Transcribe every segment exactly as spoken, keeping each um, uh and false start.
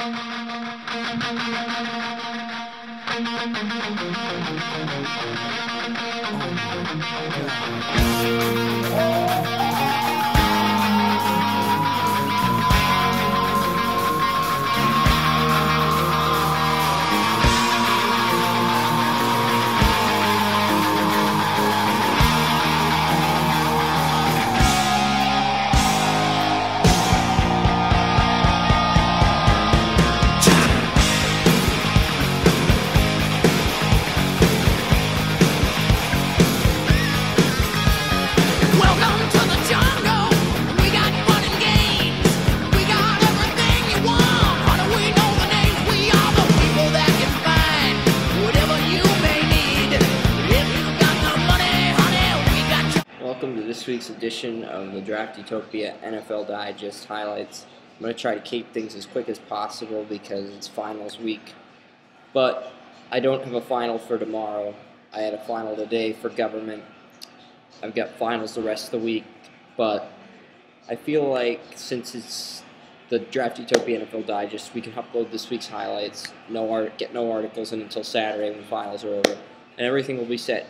Welcome to this week's edition of the Draft Utopia N F L Digest highlights. I'm going to try to keep things as quick as possible because it's finals week. But I don't have a final for tomorrow. I had a final today for government. I've got finals the rest of the week. But I feel like since it's the Draft Utopia N F L Digest, we can upload this week's highlights, no art, get no articles in until Saturday when the finals are over, and everything will be set.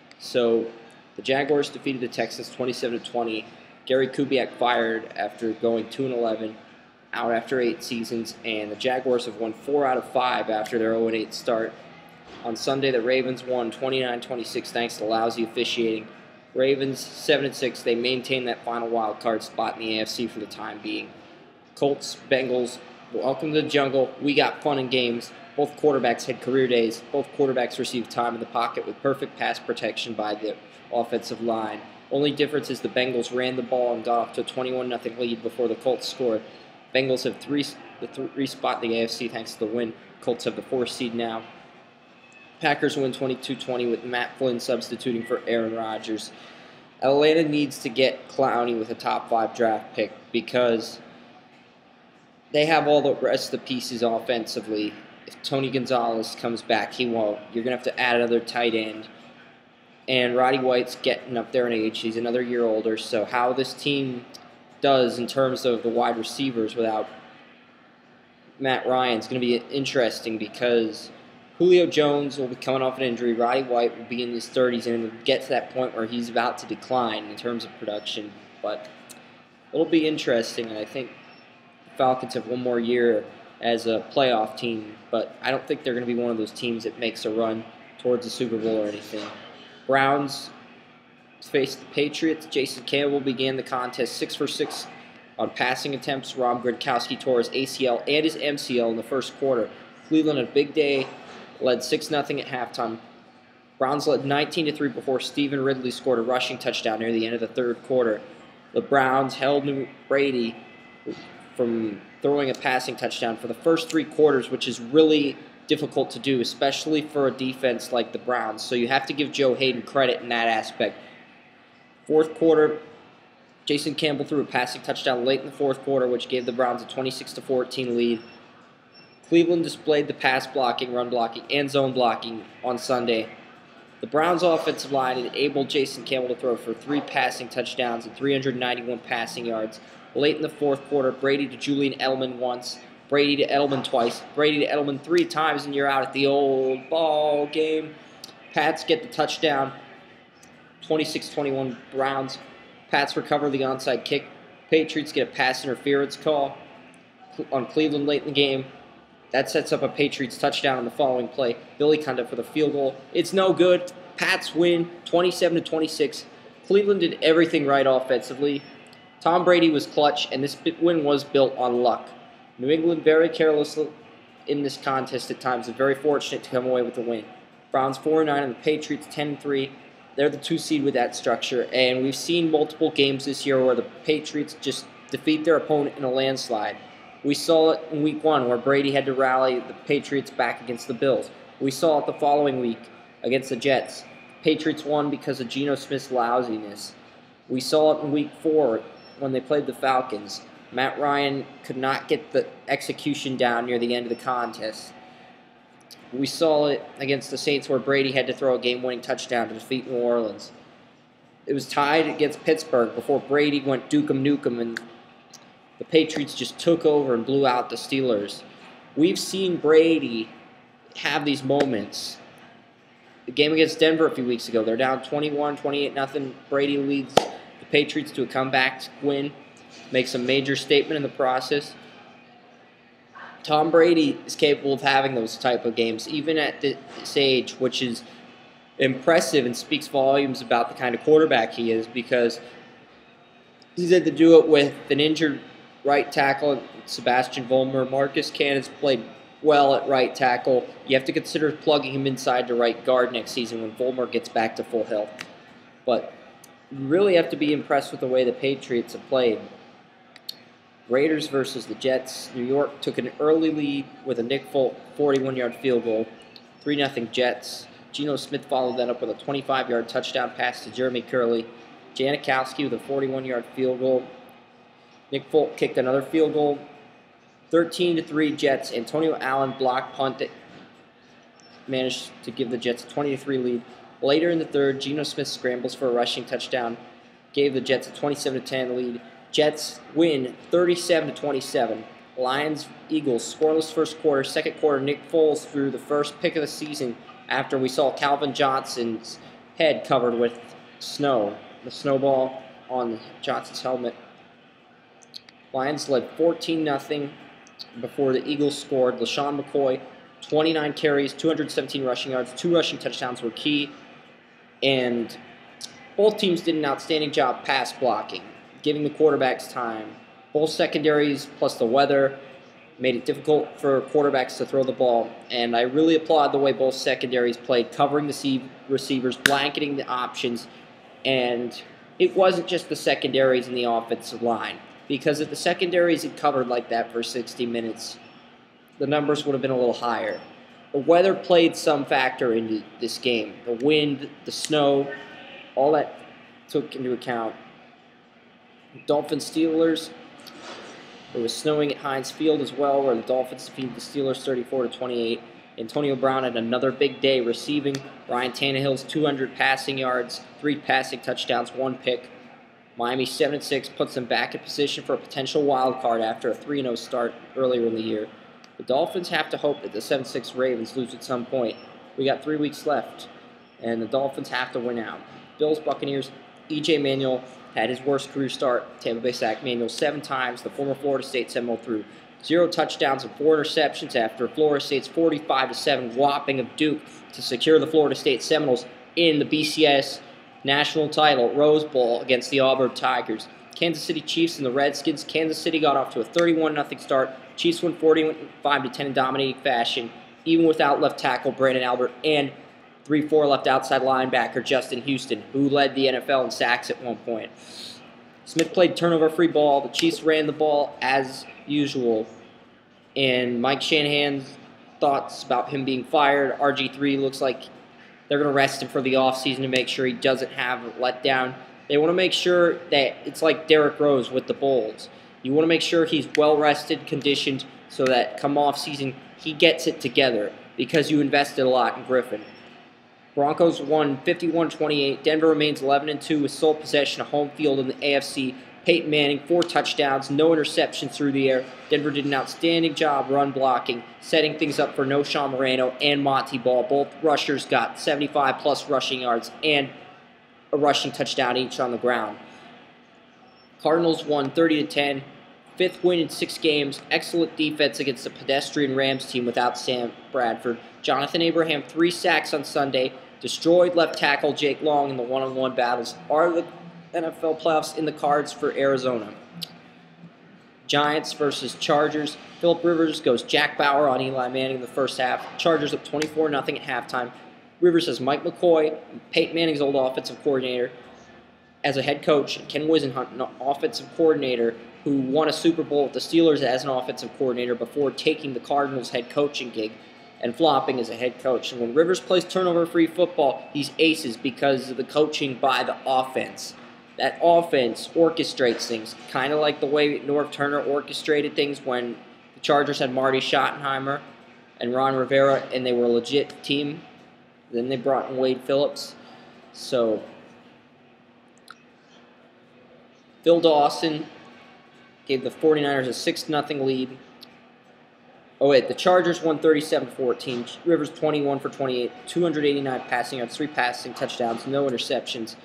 So the Jaguars defeated the Texans twenty-seven to twenty. Gary Kubiak fired after going two and eleven, out after eight seasons, and the Jaguars have won four out of five after their oh and eight start. On Sunday, the Ravens won twenty-nine twenty-six thanks to lousy officiating. Ravens seven and six, they maintain that final wild card spot in the A F C for the time being. Colts, Bengals, welcome to the jungle. We got fun and games. Both quarterbacks had career days. Both quarterbacks received time in the pocket with perfect pass protection by the offensive line. Only difference is the Bengals ran the ball and got off to a twenty-one nothing lead before the Colts scored. Bengals have three, the three spot in the A F C thanks to the win. Colts have the fourth seed now. Packers win twenty-two twenty with Matt Flynn substituting for Aaron Rodgers. Atlanta needs to get Clowney with a top five draft pick because they have all the rest of the pieces offensively. If Tony Gonzalez comes back, he won't. You're going to have to add another tight end. And Roddy White's getting up there in age. He's another year older. So how this team does in terms of the wide receivers without Matt Ryan is going to be interesting because Julio Jones will be coming off an injury. Roddy White will be in his thirties and will get to that point where he's about to decline in terms of production. But it'll be interesting, and I think the Falcons have one more year as a playoff team, but I don't think they're going to be one of those teams that makes a run towards the Super Bowl or anything. Browns faced the Patriots. Jason Campbell began the contest six for six on passing attempts. Rob Gronkowski tore his A C L and his M C L in the first quarter. Cleveland had a big day, led six nothing at halftime. Browns led nineteen to three before Stephen Ridley scored a rushing touchdown near the end of the third quarter. The Browns held Brady from throwing a passing touchdown for the first three quarters, which is really difficult to do, especially for a defense like the Browns. So you have to give Joe Hayden credit in that aspect. Fourth quarter, Jason Campbell threw a passing touchdown late in the fourth quarter, which gave the Browns a twenty-six to fourteen lead. Cleveland displayed the pass blocking, run blocking, and zone blocking on Sunday. The Browns' offensive line enabled Jason Campbell to throw for three passing touchdowns and three hundred ninety-one passing yards. Late in the fourth quarter, Brady to Julian Edelman once, Brady to Edelman twice, Brady to Edelman three times, and you're out at the old ball game. Pats get the touchdown, twenty-six twenty-one Browns. Pats recover the onside kick. Patriots get a pass interference call on Cleveland late in the game. That sets up a Patriots touchdown on the following play. Billy Conda for the field goal. It's no good. Pats win twenty-seven to twenty-six. Cleveland did everything right offensively. Tom Brady was clutch, and this win was built on luck. New England very careless in this contest at times and very fortunate to come away with the win. Browns four and nine and the Patriots ten and three. They're the two seed with that structure, and we've seen multiple games this year where the Patriots just defeat their opponent in a landslide. We saw it in week one where Brady had to rally the Patriots back against the Bills. We saw it the following week against the Jets. Patriots won because of Geno Smith's lousiness. We saw it in week four when they played the Falcons. Matt Ryan could not get the execution down near the end of the contest. We saw it against the Saints where Brady had to throw a game-winning touchdown to defeat New Orleans. It was tied against Pittsburgh before Brady went Duke 'em Nukem and the Patriots just took over and blew out the Steelers. we've seen Brady have these moments. The game against Denver a few weeks ago, they're down twenty-one, twenty-eight nothing. Brady leads the Patriots to a comeback win, makes a major statement in the process. Tom Brady is capable of having those type of games, even at this age, which is impressive and speaks volumes about the kind of quarterback he is, because he's had to do it with an injured right tackle, Sebastian Vollmer. Marcus Cannon's played well at right tackle. You have to consider plugging him inside to right guard next season when Vollmer gets back to full health. But you really have to be impressed with the way the Patriots have played. Raiders versus the Jets. New York took an early lead with a Nick Folk forty-one yard field goal. three nothing Jets. Geno Smith followed that up with a twenty-five yard touchdown pass to Jeremy Curley. Janikowski with a forty-one yard field goal. Nick Folk kicked another field goal. thirteen to three Jets. Antonio Allen blocked punt that managed to give the Jets a twenty to three lead. Later in the third, Geno Smith scrambles for a rushing touchdown, gave the Jets a twenty-seven to ten lead. Jets win thirty-seven to twenty-seven. Lions, Eagles, scoreless first quarter. Second quarter, Nick Foles threw the first pick of the season after we saw Calvin Johnson's head covered with snow. The snowball on Johnson's helmet. Lions led fourteen nothing before the Eagles scored. LaShawn McCoy, twenty-nine carries, two hundred seventeen rushing yards, two rushing touchdowns were key. And both teams did an outstanding job pass blocking, giving the quarterbacks time. Both secondaries plus the weather made it difficult for quarterbacks to throw the ball. And I really applaud the way both secondaries played, covering the receivers, blanketing the options. And it wasn't just the secondaries and the offensive line, because if the secondaries had covered like that for sixty minutes, the numbers would have been a little higher. The weather played some factor into this game. The wind, the snow, all that took into account. Dolphins Steelers. It was snowing at Heinz Field as well, where the Dolphins defeated the Steelers thirty-four to twenty-eight. Antonio Brown had another big day receiving. Ryan Tannehill's two hundred passing yards, three passing touchdowns, one pick. Miami seven and six puts them back in position for a potential wild card after a three and oh start earlier in the year. The Dolphins have to hope that the seven six Ravens lose at some point. We got three weeks left, and the Dolphins have to win out. Bills Buccaneers. E J Manuel had his worst career start. Tampa Bay sacked Manuel seven times. The former Florida State Seminole threw zero touchdowns and four interceptions after Florida State's forty-five to seven whopping of Duke to secure the Florida State Seminoles in the B C S national title Rose Bowl against the Auburn Tigers. Kansas City Chiefs and the Redskins. Kansas City got off to a thirty-one nothing start. Chiefs won forty-five to ten in dominating fashion, even without left tackle Brandon Albert and three four left outside linebacker Justin Houston, who led the N F L in sacks at one point. Smith played turnover-free ball. The Chiefs ran the ball as usual. And Mike Shanahan's thoughts about him being fired. R G three looks like they're going to rest him for the offseason to make sure he doesn't have a letdown. They want to make sure that it's like Derrick Rose with the Bulls. You want to make sure he's well-rested, conditioned, so that come off-season he gets it together, because you invested a lot in Griffin. Broncos won fifty-one twenty-eight. Denver remains eleven and two with sole possession of home field in the A F C. Peyton Manning, four touchdowns, no interceptions through the air. Denver did an outstanding job run blocking, setting things up for Noshawn Moreno and Monty Ball. Both rushers got seventy-five plus rushing yards and a rushing touchdown each on the ground. Cardinals won thirty to ten. Fifth win in six games. Excellent defense against the pedestrian Rams team without Sam Bradford. Jonathan Abraham, three sacks on Sunday. Destroyed left tackle Jake Long in the one-on-one battles. Are the N F L playoffs in the cards for Arizona? Giants versus Chargers. Phillip Rivers goes Jack Bauer on Eli Manning in the first half. Chargers up twenty-four nothing at halftime. Rivers has Mike McCoy, Peyton Manning's old offensive coordinator, as a head coach, and Ken Wisenhunt, an offensive coordinator who won a Super Bowl with the Steelers as an offensive coordinator before taking the Cardinals' head coaching gig and flopping as a head coach. And when Rivers plays turnover-free football, he's aces because of the coaching by the offense. That offense orchestrates things, kind of like the way Norv Turner orchestrated things when the Chargers had Marty Schottenheimer and Ron Rivera, and they were a legit team. Then they brought in Wade Phillips. So Phil Dawson gave the forty-niners a six nothing lead. Oh wait, the Chargers won thirty-seven to fourteen. Rivers twenty-one for twenty-eight, two hundred eighty-nine passing yards, three passing touchdowns, no interceptions.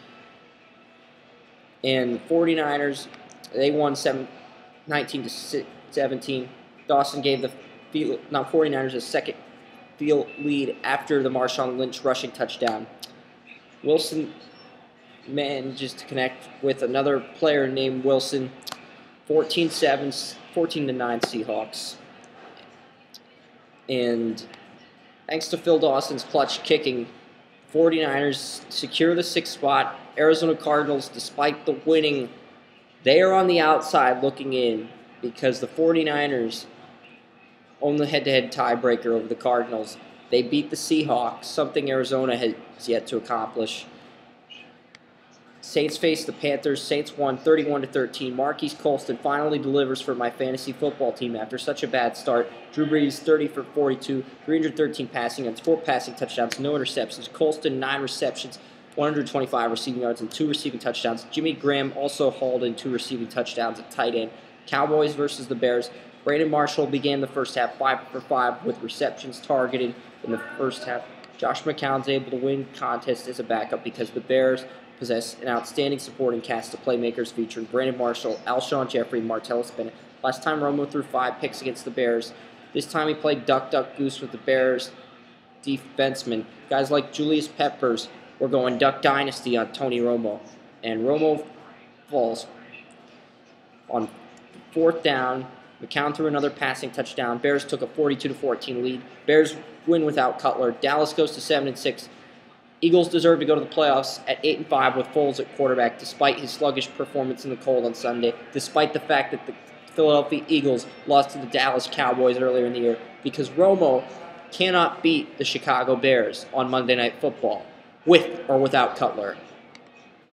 And the 49ers, they won nineteen to seventeen. Dawson gave the field, not 49ers a second field lead after the Marshawn Lynch rushing touchdown. Wilson manages to connect with another player named Wilson. fourteen seven, fourteen to nine Seahawks. And thanks to Phil Dawson's clutch kicking, 49ers secure the sixth spot. Arizona Cardinals, despite the winning, they are on the outside looking in because the 49ers own the head-to-head tiebreaker over the Cardinals. They beat the Seahawks, something Arizona has yet to accomplish. Saints face the Panthers. Saints won thirty-one to thirteen. Marquise Colston finally delivers for my fantasy football team after such a bad start. Drew Brees thirty for forty-two, three hundred thirteen passing yards, four passing touchdowns, no interceptions. Colston nine receptions, one hundred twenty-five receiving yards, and two receiving touchdowns. Jimmy Graham also hauled in two receiving touchdowns at tight end. Cowboys versus the Bears. Brandon Marshall began the first half five for five with receptions targeted in the first half. Josh McCown's able to win contest as a backup because the Bears possess an outstanding supporting cast of playmakers featuring Brandon Marshall, Alshon Jeffrey, and Martellus Bennett. Last time Romo threw five picks against the Bears. This time he played duck, duck, goose with the Bears defensemen. Guys like Julius Peppers were going duck dynasty on Tony Romo. And Romo falls on fourth down. McCown threw another passing touchdown. Bears took a forty-two to fourteen lead. Bears win without Cutler. Dallas goes to seven and six. Eagles deserve to go to the playoffs at eight and five with Foles at quarterback, despite his sluggish performance in the cold on Sunday, despite the fact that the Philadelphia Eagles lost to the Dallas Cowboys earlier in the year, because Romo cannot beat the Chicago Bears on Monday Night Football, with or without Cutler.